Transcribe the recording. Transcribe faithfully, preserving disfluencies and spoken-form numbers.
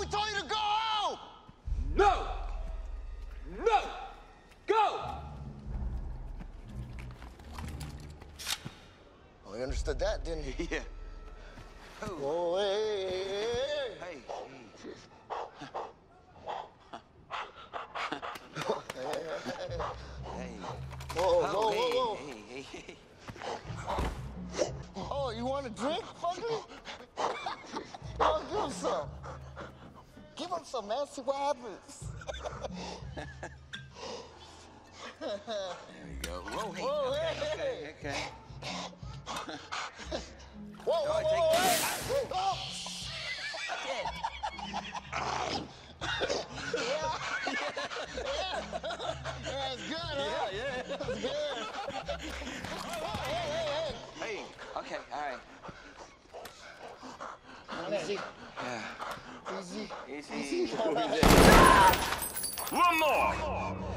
told you to go home! No! No! Go! Oh, you understood that, didn't you? Yeah. Oh, hey, hey, hey, hey. Hey. Hey. Whoa, Oh, whoa, whoa, whoa. hey, hey, hey, hey. Oh, you want a drink, Fugly? Oh, give him some. Give him some, man. See what happens. There we go. Whoa, hey. Whoa, okay, hey, okay, okay. Whoa, whoa, Oh, whoa, take- whoa, hey. Oh. Yeah. Yeah. Yeah. That's good, huh? Yeah, yeah. That's good. Oh, hey, hey, hey. Hey, okay, all right. Easy. Yeah. Easy. Easy. Easy. One more.